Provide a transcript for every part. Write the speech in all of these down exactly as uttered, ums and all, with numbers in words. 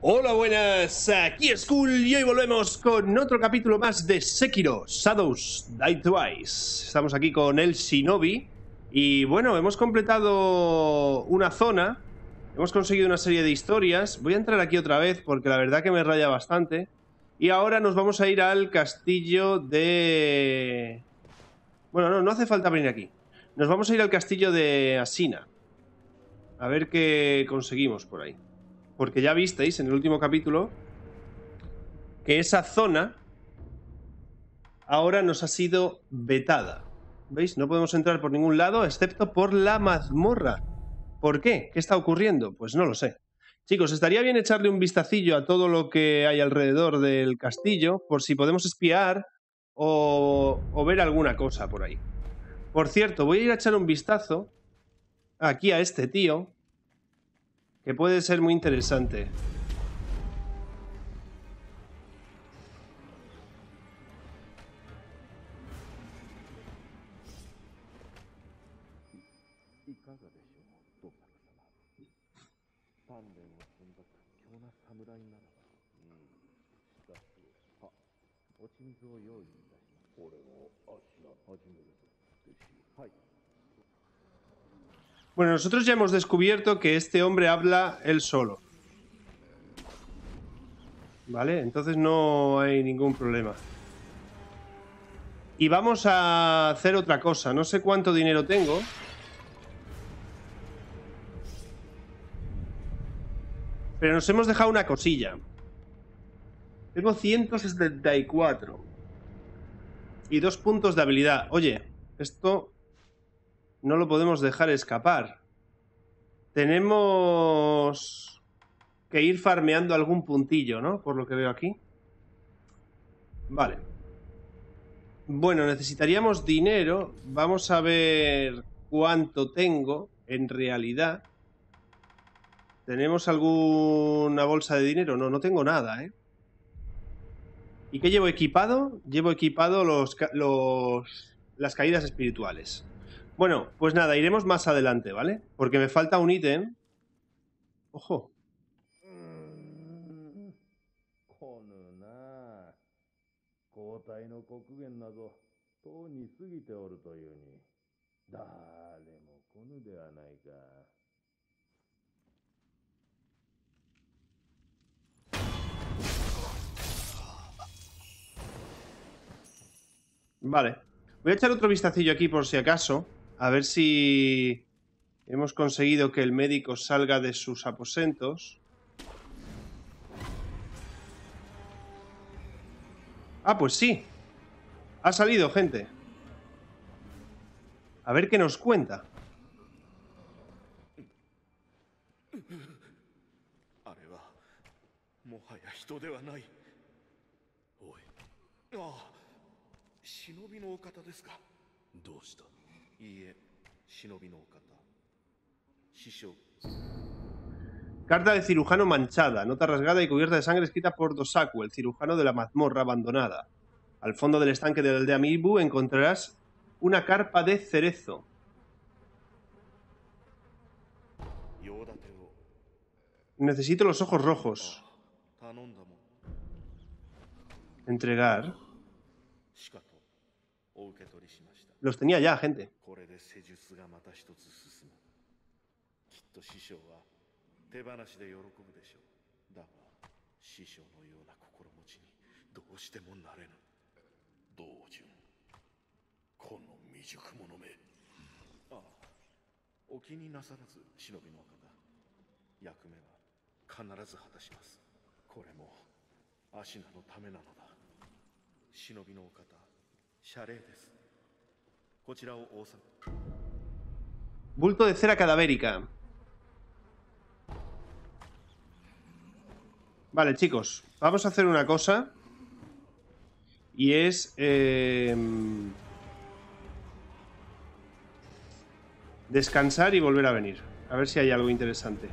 Hola, buenas, aquí es Skull y hoy volvemos con otro capítulo más de Sekiro Shadows Die Twice. Estamos aquí con el Shinobi y bueno, hemos completado una zona, hemos conseguido una serie de historias. Voy a entrar aquí otra vez porque la verdad que me raya bastante. Y ahora nos vamos a ir al castillo de... Bueno, no, no hace falta venir aquí. Nos vamos a ir al castillo de Ashina. A ver qué conseguimos por ahí. Porque ya visteis en el último capítulo que esa zona ahora nos ha sido vetada. ¿Veis? No podemos entrar por ningún lado excepto por la mazmorra. ¿Por qué? ¿Qué está ocurriendo? Pues no lo sé. Chicos, estaría bien echarle un vistacillo a todo lo que hay alrededor del castillo por si podemos espiar o, o ver alguna cosa por ahí. Por cierto, voy a ir a echar un vistazo aquí a este tío que puede ser muy interesante. Bueno, nosotros ya hemos descubierto que este hombre habla él solo. ¿Vale? Entonces no hay ningún problema. Y vamos a hacer otra cosa. No sé cuánto dinero tengo. Pero nos hemos dejado una cosilla. Tengo ciento setenta y cuatro. Y dos puntos de habilidad. Oye, esto no lo podemos dejar escapar. Tenemos que ir farmeando algún puntillo, ¿no? Por lo que veo aquí. Vale. Bueno, necesitaríamos dinero. Vamos a ver cuánto tengo en realidad. ¿Tenemos alguna bolsa de dinero? No, no tengo nada, ¿eh? ¿Y qué llevo equipado? Llevo equipado los, los, las caídas espirituales. Bueno, pues nada, iremos más adelante, ¿vale? Porque me falta un ítem. Ojo. Vale. Voy a echar otro vistacillo aquí por si acaso. A ver si hemos conseguido que el médico salga de sus aposentos. Ah, pues sí. Ha salido, gente. A ver qué nos cuenta. Carta de cirujano manchada, nota rasgada y cubierta de sangre escrita por Dosaku, el cirujano de la mazmorra abandonada. Al fondo del estanque de la aldea Mibu encontrarás una carpa de cerezo. Necesito los ojos rojos. Entregar. Los tenía ya, gente. Bulto de cera cadavérica. Vale, chicos, vamos a hacer una cosa. Y es... Eh, descansar y volver a venir. A ver si hay algo interesante.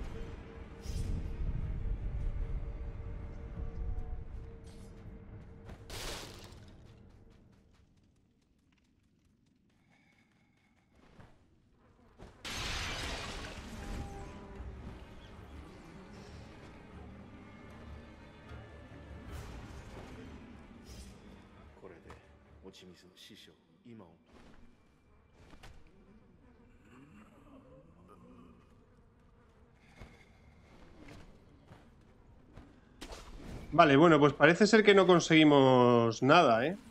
Vale, bueno, pues parece ser que no conseguimos nada, ¿eh?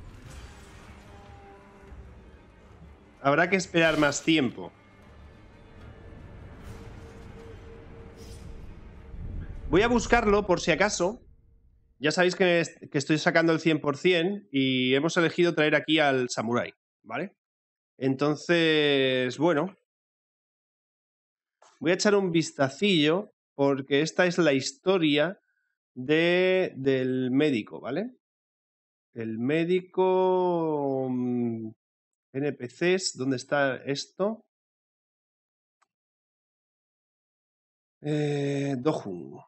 Habrá que esperar más tiempo. Voy a buscarlo por si acaso. Ya sabéis que, que estoy sacando el cien por cien y hemos elegido traer aquí al samurái, ¿vale? Entonces, bueno. Voy a echar un vistacillo porque esta es la historia de, del médico, ¿vale? El médico... N P Cs, ¿dónde está esto? Eh, Do-Hung.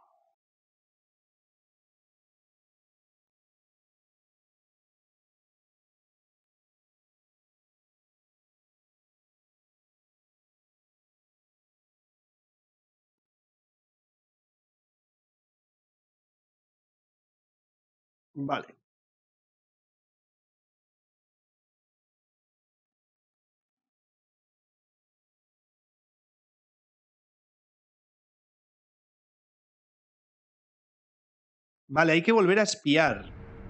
Vale. Vale, hay que volver a espiar.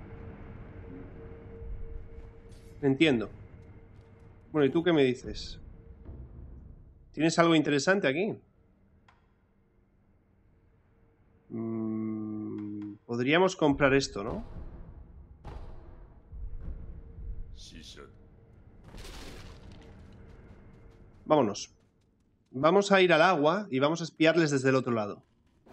Entiendo. Bueno, ¿y tú qué me dices? ¿Tienes algo interesante aquí? Mm, podríamos comprar esto, ¿no? Vámonos. Vamos a ir al agua y vamos a espiarles desde el otro lado.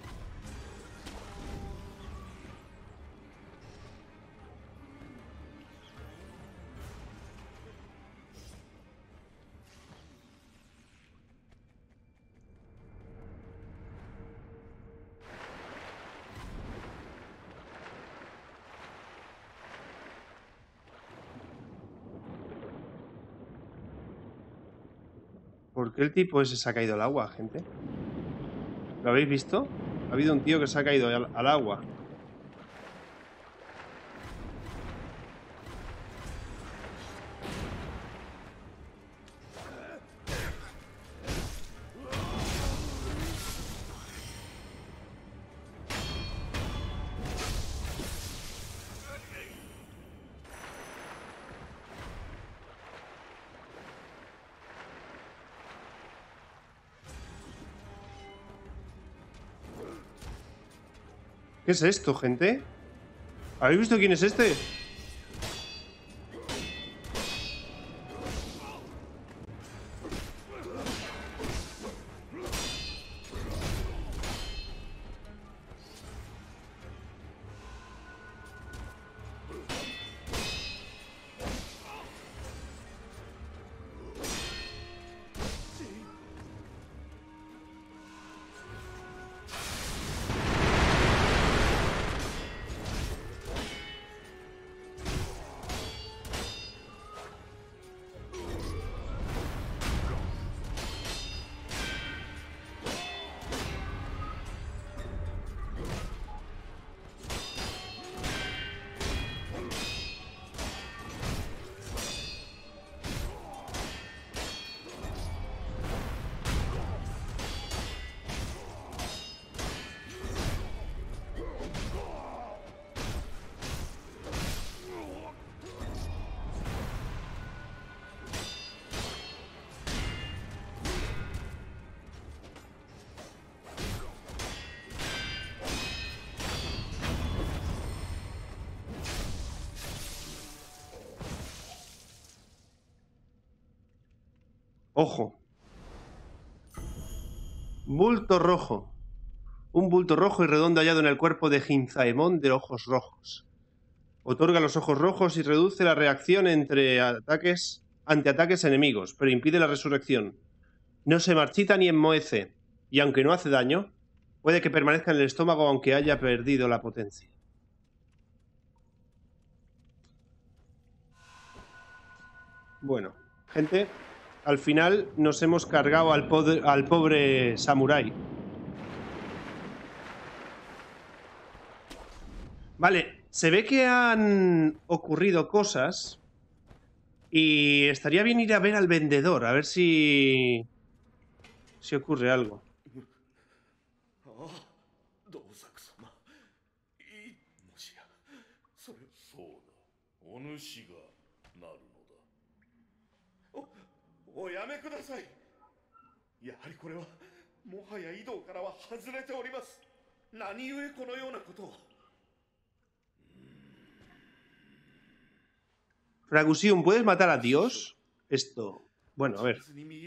¿Por qué el tipo ese se ha caído al agua, gente? ¿Lo habéis visto? Ha habido un tío que se ha caído al, al agua. ¿Qué es esto, gente? ¿Habéis visto quién es este? Ojo. Bulto rojo. Un bulto rojo y redondo hallado en el cuerpo de Ginzaemon de ojos rojos. Otorga los ojos rojos y reduce la reacción entre ataques, ante ataques enemigos, pero impide la resurrección. No se marchita ni enmohece, y aunque no hace daño, puede que permanezca en el estómago aunque haya perdido la potencia. Bueno, gente, al final nos hemos cargado al, al pobre samurái. Vale, se ve que han ocurrido cosas Y estaría bien ir a ver al vendedor, a ver si... si ocurre algo. Fragusium, ¿puedes matar a Dios? Esto... Bueno, a ver.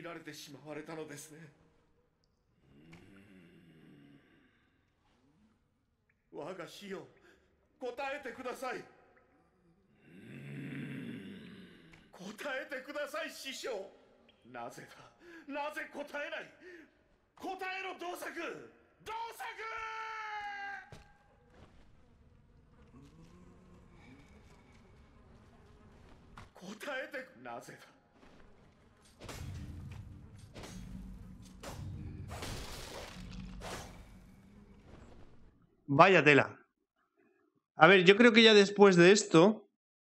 Vaya tela. A ver, yo creo que ya después de esto...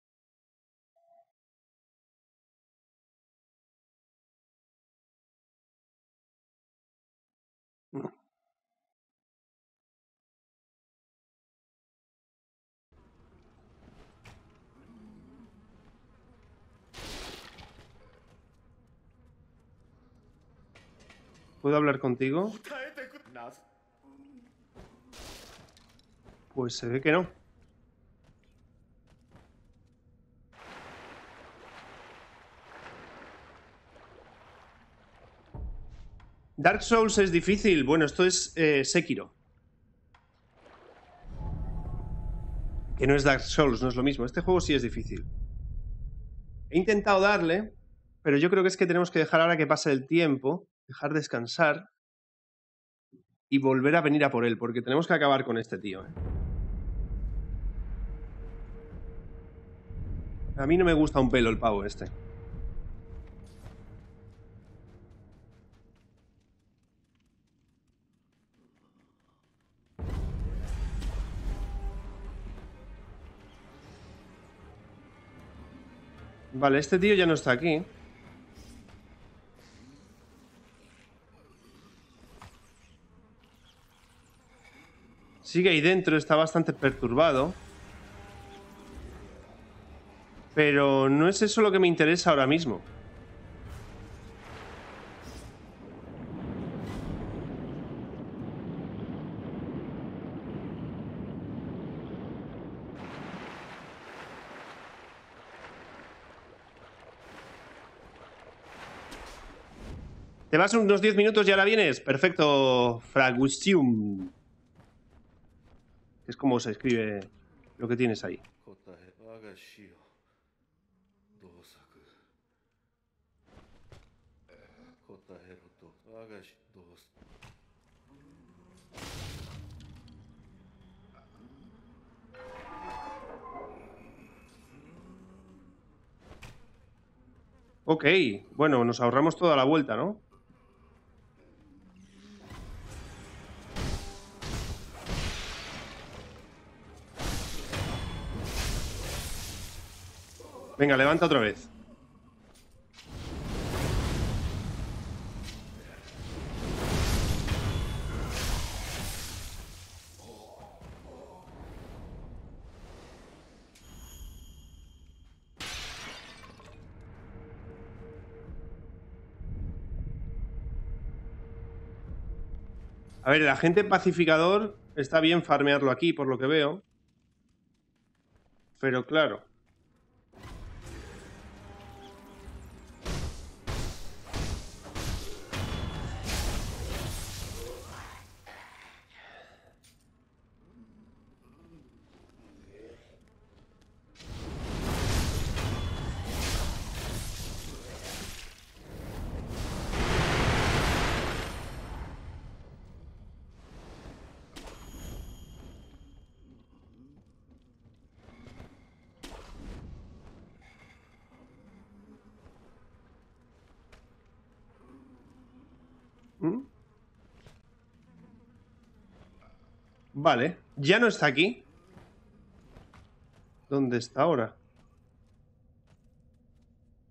¿Puedo hablar contigo? Pues se ve que no. Dark Souls es difícil. Bueno, esto es eh, Sekiro. Que no es Dark Souls, no es lo mismo. Este juego sí es difícil. He intentado darle, pero yo creo que es que tenemos que dejar ahora que pase el tiempo, dejar descansar y volver a venir a por él, porque tenemos que acabar con este tío. ¿eh? A mí no me gusta un pelo el pavo este. Vale, este tío ya no está aquí. Sigue ahí dentro, está bastante perturbado. Pero no es eso lo que me interesa ahora mismo. ¿Te vas unos diez minutos y ahora vienes? Perfecto, Fragustium. Es como se escribe lo que tienes ahí. Ok, bueno, nos ahorramos toda la vuelta, ¿no? Venga, levanta otra vez. A ver, el agente pacificador está bien farmearlo aquí, por lo que veo. Pero claro. ¿Mm? Vale, ya no está aquí. ¿Dónde está ahora?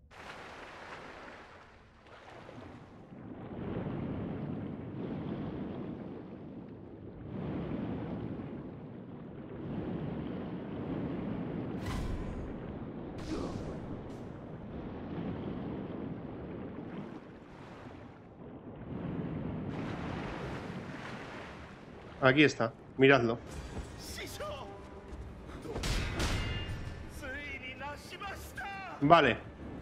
Aquí está, miradlo. Vale.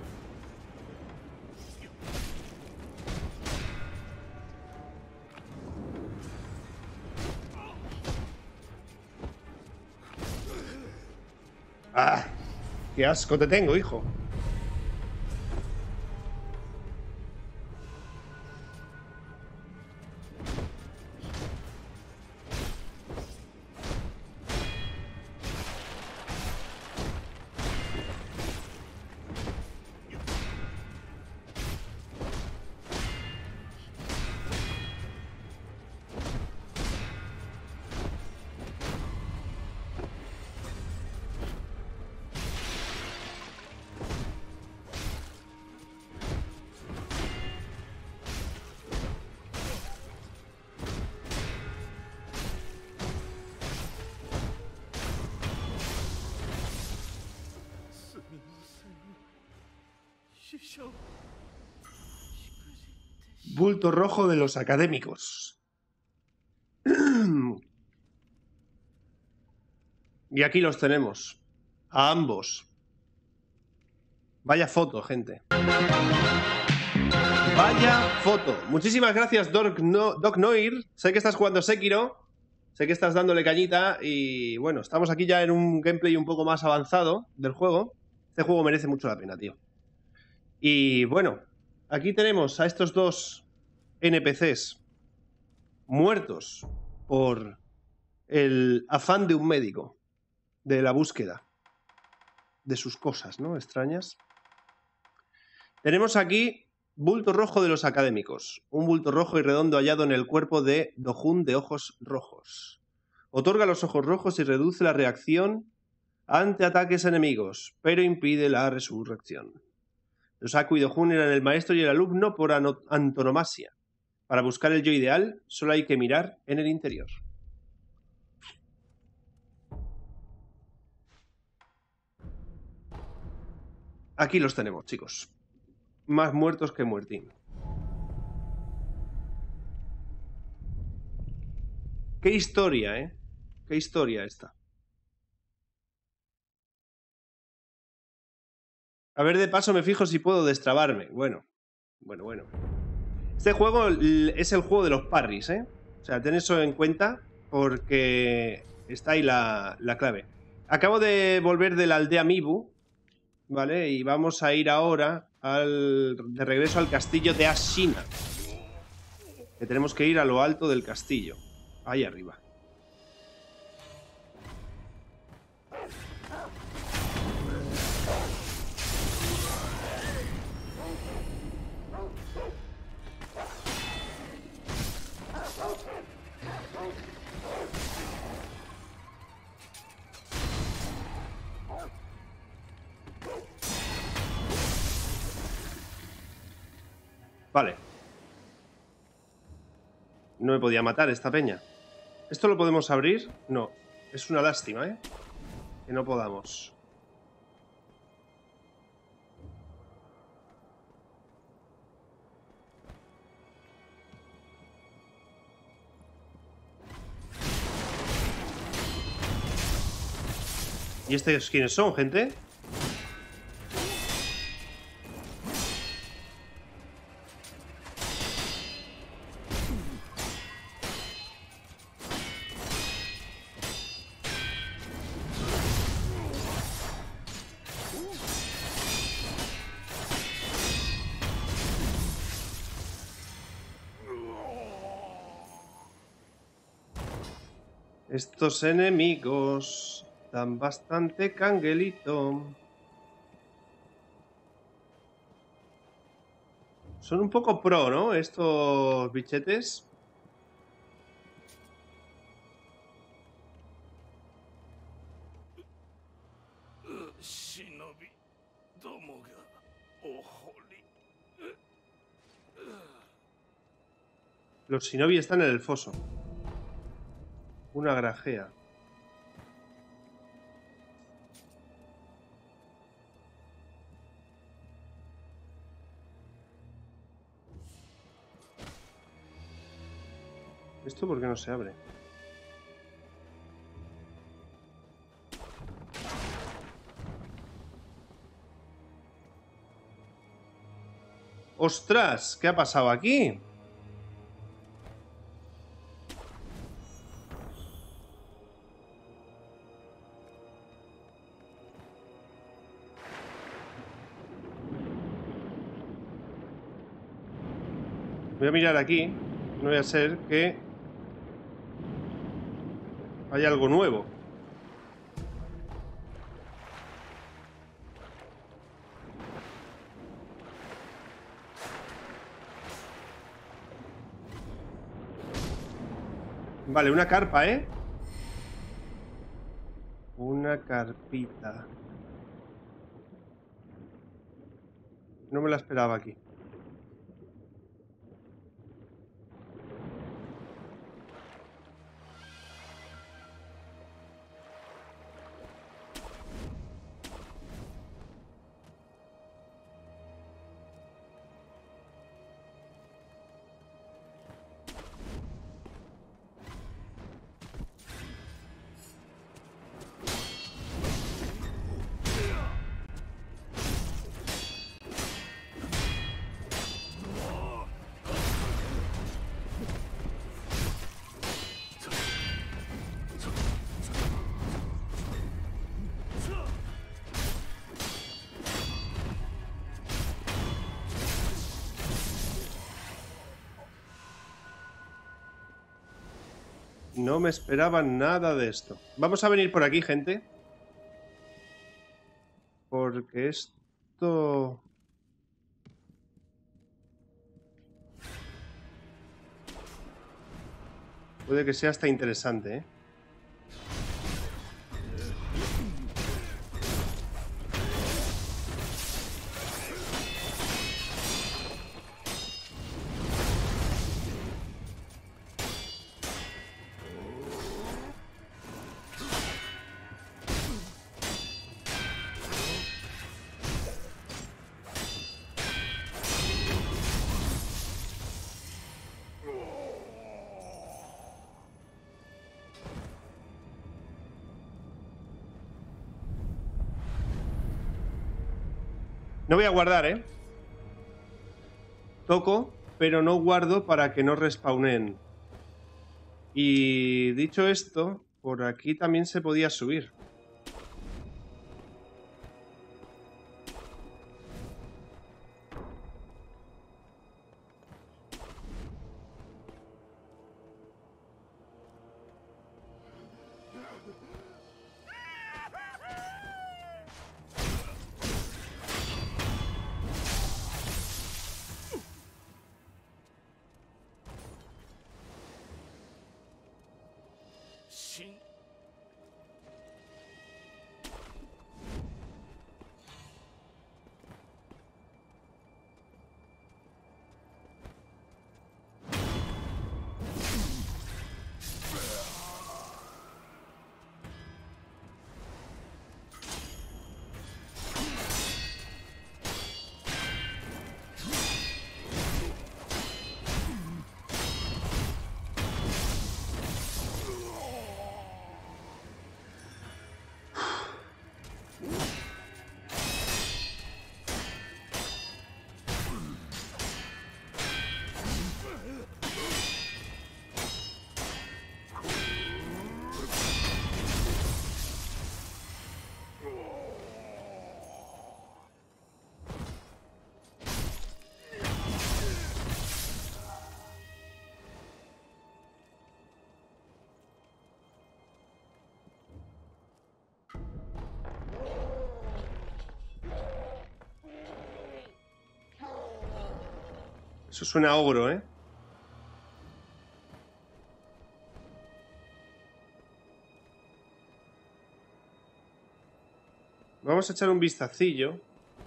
¡Ah! ¡Qué asco te tengo, hijo! Bulto rojo de los académicos. Y aquí los tenemos. A ambos. Vaya foto, gente. Vaya foto. Muchísimas gracias, Doc, no, Doc Noir. Sé que estás jugando Sekiro. Sé que estás dándole cañita. Y bueno, estamos aquí ya en un gameplay un poco más avanzado del juego. Este juego merece mucho la pena, tío. Y bueno, aquí tenemos a estos dos N P Cs muertos por el afán de un médico, de la búsqueda de sus cosas, ¿no? Extrañas. Tenemos aquí bulto rojo de los académicos. Un bulto rojo y redondo hallado en el cuerpo de Dojun de ojos rojos. Otorga los ojos rojos y reduce la reacción ante ataques enemigos, pero impide la resurrección. Yosaku y Dojun eran el maestro y el alumno por antonomasia. Para buscar el yo ideal, solo hay que mirar en el interior. Aquí los tenemos, chicos. Más muertos que muertín. Qué historia, ¿eh? Qué historia esta. A ver, de paso me fijo si puedo destrabarme. Bueno, bueno, bueno. Este juego es el juego de los parries, ¿eh? O sea, ten eso en cuenta porque está ahí la, la clave. Acabo de volver de la aldea Mibu, ¿vale? Y vamos a ir ahora al, de regreso al castillo de Ashina. Que tenemos que ir a lo alto del castillo. Ahí arriba. Vale. No me podía matar esta peña. ¿Esto lo podemos abrir? No. Es una lástima, ¿eh? Que no podamos. ¿Y estos quiénes son, gente? Estos enemigos dan bastante canguelito. Son un poco pro, ¿no? Estos bichetes. Los shinobi están en el foso. Una grajea. ¿Esto por qué no se abre? ¡Ostras! ¿Qué ha pasado aquí? Voy a mirar aquí. No voy a ser que haya algo nuevo. Vale, una carpa, ¿eh? Una carpita. No me la esperaba aquí. No me esperaba nada de esto. Vamos a venir por aquí, gente. Porque esto... puede que sea hasta interesante, ¿eh? No voy a guardar, ¿eh? Toco, pero no guardo para que no respawnen. Y dicho esto, por aquí también se podía subir. Eso suena a ogro, ¿eh? Vamos a echar un vistacillo.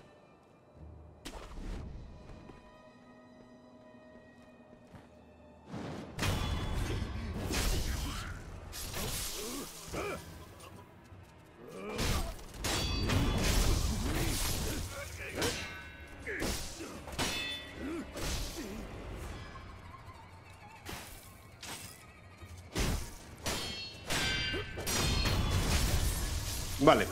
Vale.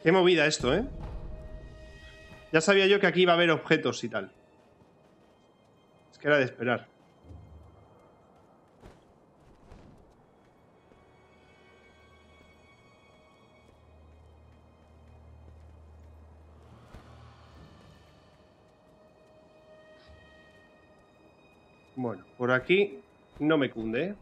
Qué movida esto, ¿eh? Ya sabía yo que aquí iba a haber objetos y tal. Es que era de esperar. Bueno, por aquí no me cunde, ¿eh?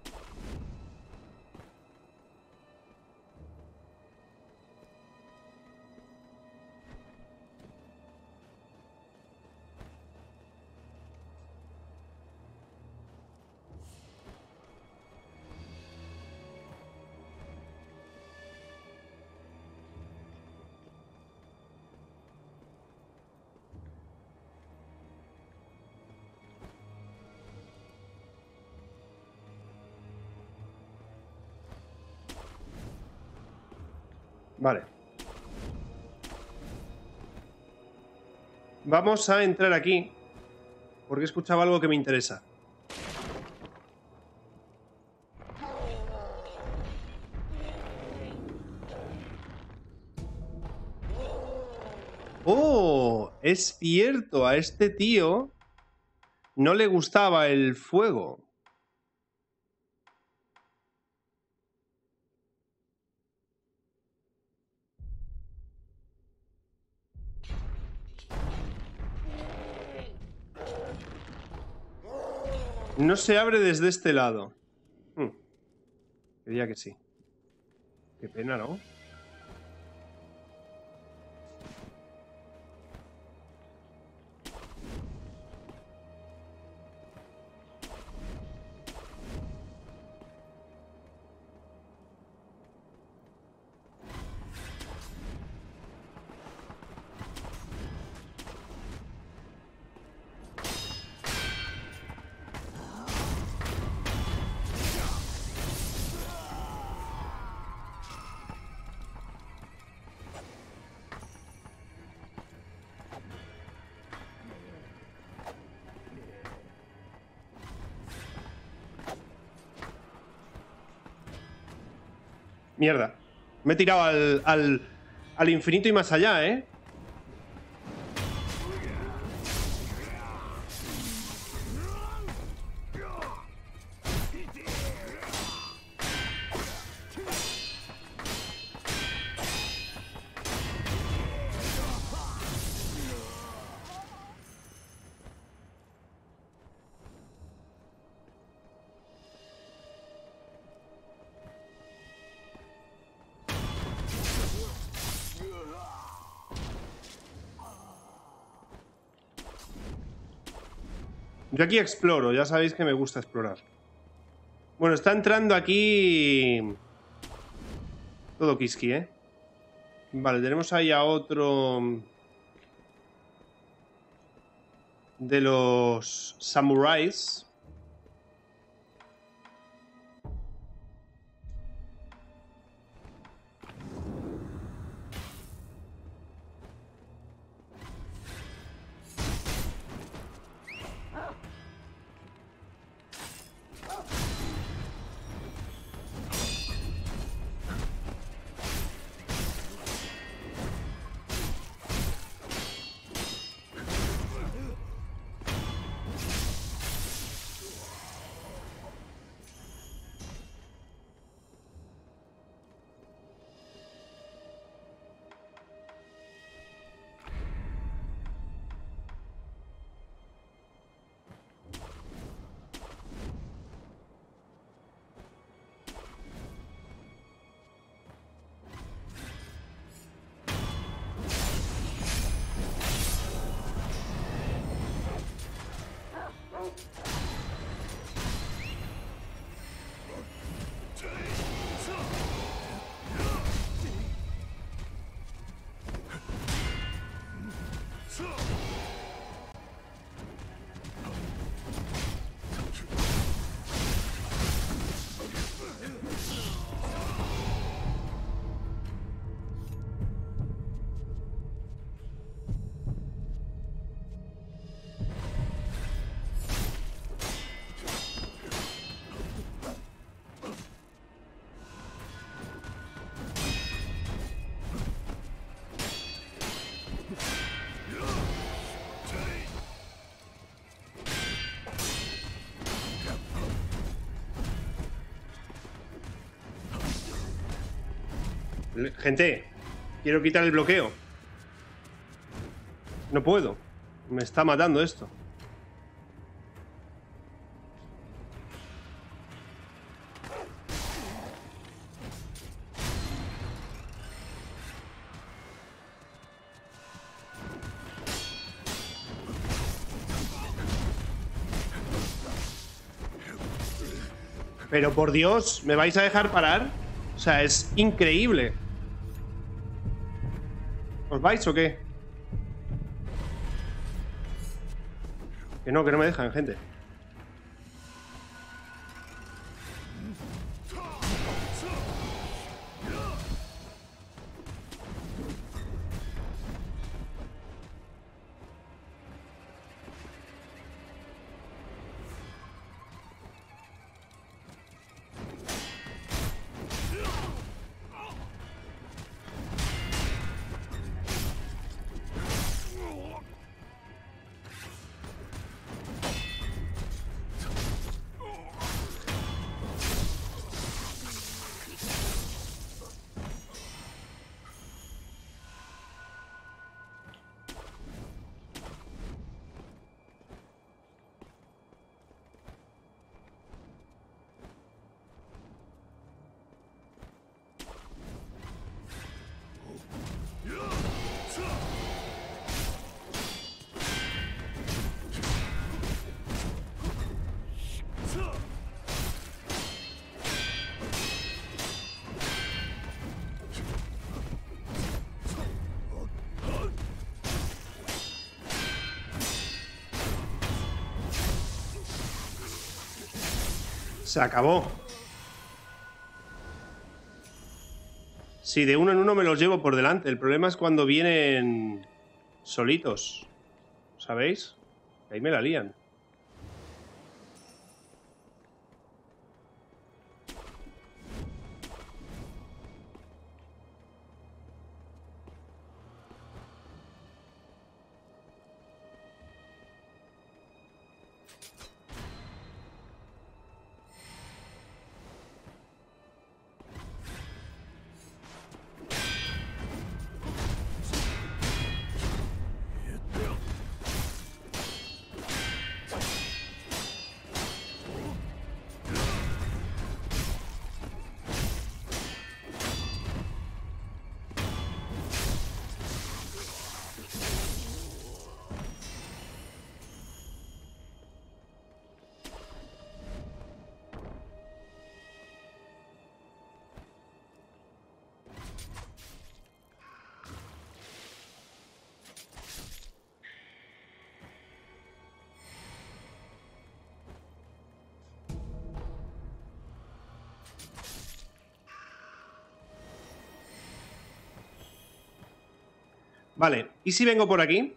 Vale. Vamos a entrar aquí porque he escuchado algo que me interesa. ¡Oh! Es cierto, a este tío no le gustaba el fuego. No se abre desde este lado. Hmm. Diría que sí. Qué pena, ¿no? Mierda. Me he tirado al, al, al infinito y más allá, ¿eh? Yo aquí exploro, ya sabéis que me gusta explorar. Bueno, está entrando aquí todo Kiski, ¿eh? Vale, tenemos ahí a otro de los samuráis. Gente, quiero quitar el bloqueo. No puedo. Me está matando esto. Pero por Dios, ¿me vais a dejar parar? O sea, es increíble. ¿Os vais o qué? Que no, que no me dejan, gente. Se acabó. Si de uno en uno me los llevo por delante. El problema es cuando vienen solitos. ¿Sabéis? Ahí me la lían. Vale, ¿y si vengo por aquí?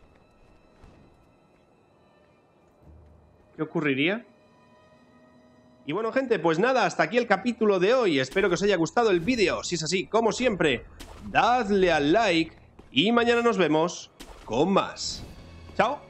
¿Qué ocurriría? Y bueno, gente, pues nada, hasta aquí el capítulo de hoy. Espero que os haya gustado el vídeo. Si es así, como siempre, dadle al like y mañana nos vemos con más. ¡Chao!